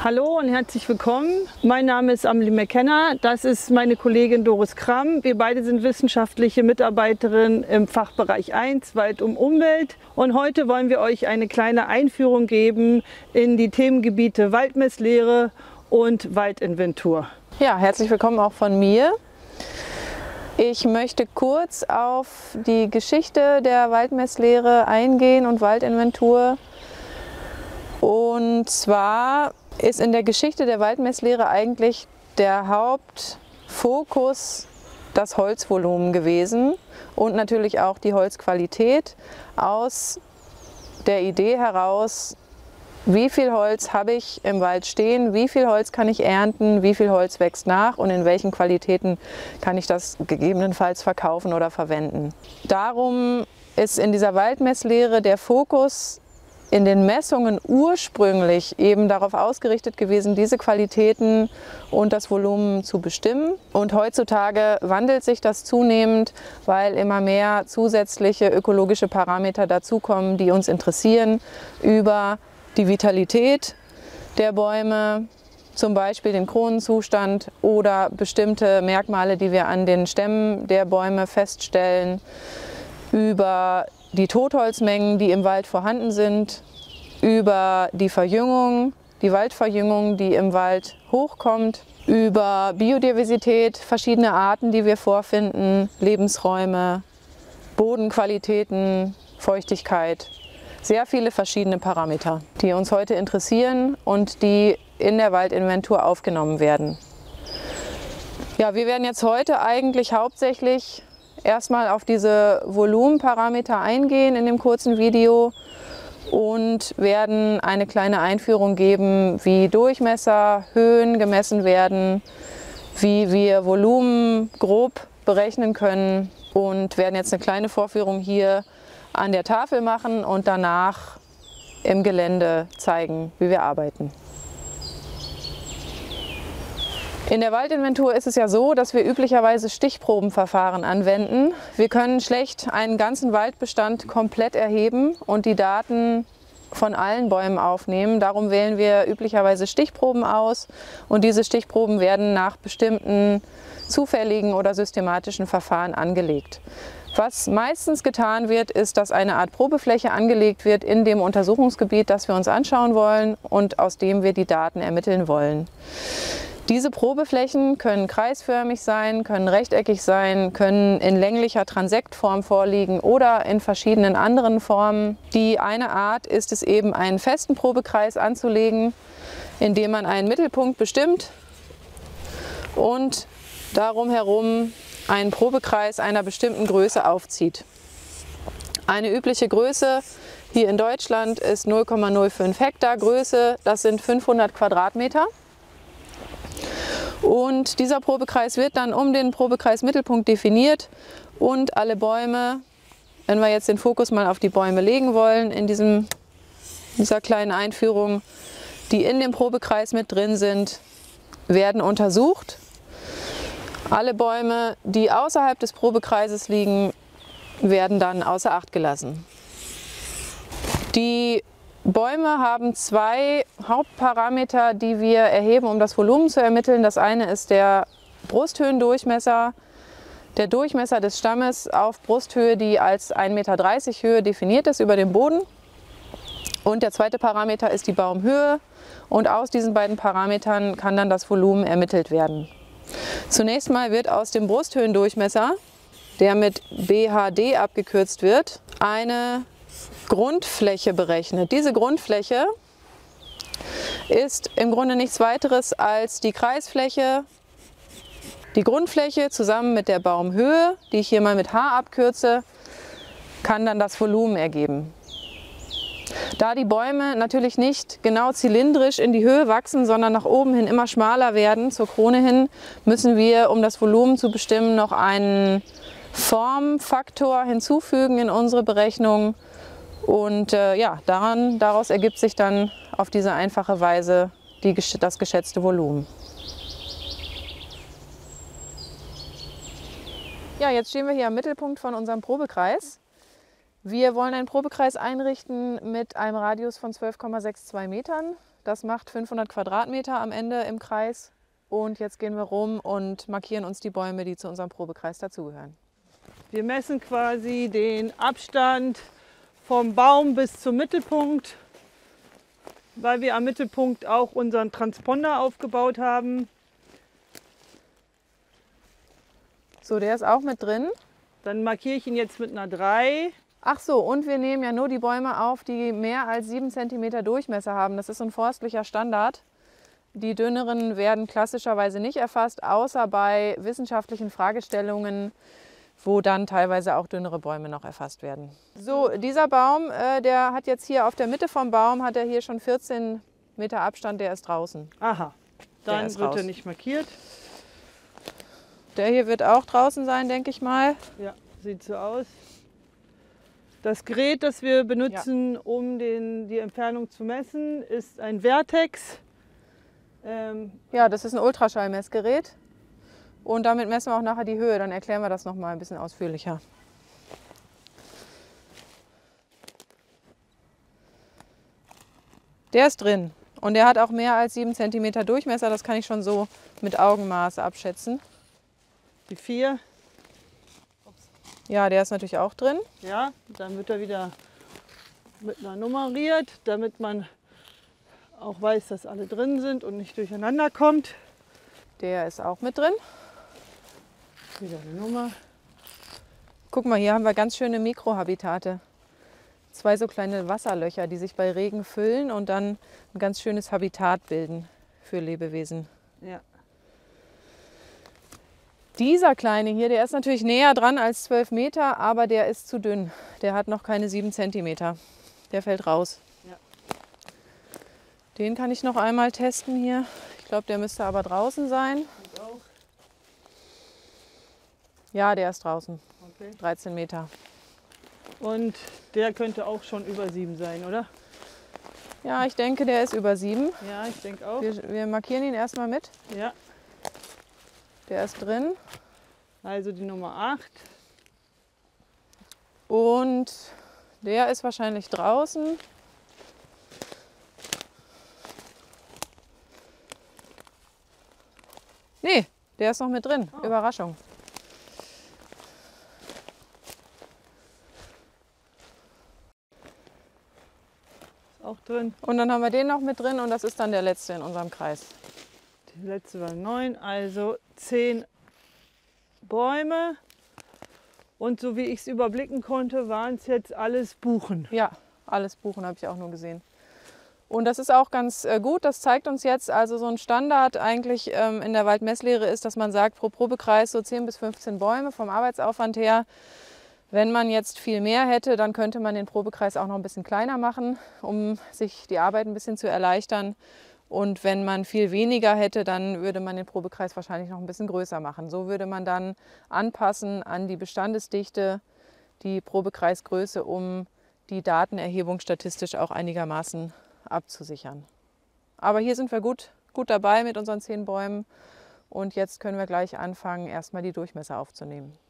Hallo und herzlich willkommen. Mein Name ist Amelie McKenna, das ist meine Kollegin Doris Kramm. Wir beide sind wissenschaftliche Mitarbeiterinnen im Fachbereich 1, Wald und Umwelt. Und heute wollen wir euch eine kleine Einführung geben in die Themengebiete Waldmesslehre und Waldinventur. Ja, herzlich willkommen auch von mir. Ich möchte kurz auf die Geschichte der Waldmesslehre eingehen und Waldinventur. Und zwar ist in der Geschichte der Waldmesslehre eigentlich der Hauptfokus das Holzvolumen gewesen und natürlich auch die Holzqualität aus der Idee heraus, wie viel Holz habe ich im Wald stehen, wie viel Holz kann ich ernten, wie viel Holz wächst nach und in welchen Qualitäten kann ich das gegebenenfalls verkaufen oder verwenden. Darum ist in dieser Waldmesslehre der Fokus in den Messungen ursprünglich eben darauf ausgerichtet gewesen, diese Qualitäten und das Volumen zu bestimmen. Und heutzutage wandelt sich das zunehmend, weil immer mehr zusätzliche ökologische Parameter dazukommen, die uns interessieren, über die Vitalität der Bäume, zum Beispiel den Kronenzustand oder bestimmte Merkmale, die wir an den Stämmen der Bäume feststellen, über die Totholzmengen, die im Wald vorhanden sind, über die Verjüngung, die Waldverjüngung, die im Wald hochkommt, über Biodiversität, verschiedene Arten, die wir vorfinden, Lebensräume, Bodenqualitäten, Feuchtigkeit. Sehr viele verschiedene Parameter, die uns heute interessieren und die in der Waldinventur aufgenommen werden. Ja, wir werden jetzt heute eigentlich hauptsächlich erstmal auf diese Volumenparameter eingehen in dem kurzen Video und werden eine kleine Einführung geben, wie Durchmesser, Höhen gemessen werden, wie wir Volumen grob berechnen können und werden jetzt eine kleine Vorführung hier an der Tafel machen und danach im Gelände zeigen, wie wir arbeiten. In der Waldinventur ist es ja so, dass wir üblicherweise Stichprobenverfahren anwenden. Wir können schlecht einen ganzen Waldbestand komplett erheben und die Daten von allen Bäumen aufnehmen. Darum wählen wir üblicherweise Stichproben aus und diese Stichproben werden nach bestimmten zufälligen oder systematischen Verfahren angelegt. Was meistens getan wird, ist, dass eine Art Probefläche angelegt wird in dem Untersuchungsgebiet, das wir uns anschauen wollen und aus dem wir die Daten ermitteln wollen. Diese Probeflächen können kreisförmig sein, können rechteckig sein, können in länglicher Transektform vorliegen oder in verschiedenen anderen Formen. Die eine Art ist es eben, einen festen Probekreis anzulegen, indem man einen Mittelpunkt bestimmt und darum herum einen Probekreis einer bestimmten Größe aufzieht. Eine übliche Größe hier in Deutschland ist 0,05 Hektar Größe, das sind 500 Quadratmeter. Und dieser Probekreis wird dann um den Probekreismittelpunkt definiert und alle Bäume, wenn wir jetzt den Fokus mal auf die Bäume legen wollen, in dieser kleinen Einführung, die in dem Probekreis mit drin sind, werden untersucht. Alle Bäume, die außerhalb des Probekreises liegen, werden dann außer Acht gelassen. Die Bäume haben zwei Hauptparameter, die wir erheben, um das Volumen zu ermitteln. Das eine ist der Brusthöhendurchmesser, der Durchmesser des Stammes auf Brusthöhe, die als 1,30 Meter Höhe definiert ist über dem Boden. Und der zweite Parameter ist die Baumhöhe und aus diesen beiden Parametern kann dann das Volumen ermittelt werden. Zunächst mal wird aus dem Brusthöhendurchmesser, der mit BHD abgekürzt wird, eine Grundfläche berechnet. Diese Grundfläche ist im Grunde nichts weiteres als die Kreisfläche, die Grundfläche zusammen mit der Baumhöhe, die ich hier mal mit H abkürze, kann dann das Volumen ergeben. Da die Bäume natürlich nicht genau zylindrisch in die Höhe wachsen, sondern nach oben hin immer schmaler werden, zur Krone hin, müssen wir, um das Volumen zu bestimmen, noch einen Formfaktor hinzufügen in unsere Berechnung. Und ja, daraus ergibt sich dann auf diese einfache Weise das geschätzte Volumen. Ja, jetzt stehen wir hier am Mittelpunkt von unserem Probekreis. Wir wollen einen Probekreis einrichten mit einem Radius von 12,62 Metern. Das macht 500 Quadratmeter am Ende im Kreis. Und jetzt gehen wir rum und markieren uns die Bäume, die zu unserem Probekreis dazugehören. Wir messen quasi den Abstand vom Baum bis zum Mittelpunkt, weil wir am Mittelpunkt auch unseren Transponder aufgebaut haben. So, der ist auch mit drin. Dann markiere ich ihn jetzt mit einer 3. Ach so, und wir nehmen ja nur die Bäume auf, die mehr als 7 cm Durchmesser haben. Das ist ein forstlicher Standard. Die dünneren werden klassischerweise nicht erfasst, außer bei wissenschaftlichen Fragestellungen, wo dann teilweise auch dünnere Bäume noch erfasst werden. So, dieser Baum, der hat jetzt hier auf der Mitte vom Baum, hat er hier schon 14 Meter Abstand, der ist draußen. Aha, dann ist wird raus. er nicht markiert. Der hier wird auch draußen sein, denke ich mal. Ja, sieht so aus. Das Gerät, das wir benutzen, um die Entfernung zu messen, ist ein Vertex. Ja, das ist ein Ultraschallmessgerät. Und damit messen wir auch nachher die Höhe. Dann erklären wir das noch mal ein bisschen ausführlicher. Der ist drin. Und der hat auch mehr als 7 cm Durchmesser. Das kann ich schon so mit Augenmaß abschätzen. Die 4. Ja, der ist natürlich auch drin. Ja, dann wird er wieder mit einer nummeriert, damit man auch weiß, dass alle drin sind und nicht durcheinander kommt. Der ist auch mit drin. Wieder eine Nummer. Guck mal, hier haben wir ganz schöne Mikrohabitate. 2 so kleine Wasserlöcher, die sich bei Regen füllen und dann ein ganz schönes Habitat bilden für Lebewesen. Ja. Dieser kleine hier, der ist natürlich näher dran als 12 Meter, aber der ist zu dünn. Der hat noch keine 7 cm. Der fällt raus. Ja. Den kann ich noch einmal testen hier. Ich glaube, der müsste aber draußen sein. Und auch. Ja, der ist draußen. Okay. 13 Meter. Und der könnte auch schon über 7 sein, oder? Ja, ich denke, der ist über 7. Ja, ich denke auch. Wir markieren ihn erstmal mit. Ja, Der ist drin. also die Nummer 8. Und der ist wahrscheinlich draußen. Nee, der ist noch mit drin. Oh. Überraschung. Ist auch drin. Und dann haben wir den noch mit drin und das ist dann der letzte in unserem Kreis. Die letzte war 9, also 10 Bäume. Und so wie ich es überblicken konnte, waren es jetzt alles Buchen. Ja, alles Buchen habe ich auch nur gesehen. Und das ist auch ganz gut, das zeigt uns jetzt, also so ein Standard eigentlich in der Waldmesslehre ist, dass man sagt, pro Probekreis so 10 bis 15 Bäume vom Arbeitsaufwand her. Wenn man jetzt viel mehr hätte, dann könnte man den Probekreis auch noch ein bisschen kleiner machen, um sich die Arbeit ein bisschen zu erleichtern. Und wenn man viel weniger hätte, dann würde man den Probekreis wahrscheinlich noch ein bisschen größer machen. So würde man dann anpassen an die Bestandesdichte, die Probekreisgröße, um die Datenerhebung statistisch auch einigermaßen abzusichern. Aber hier sind wir gut dabei mit unseren 10 Bäumen und jetzt können wir gleich anfangen, erstmal die Durchmesser aufzunehmen.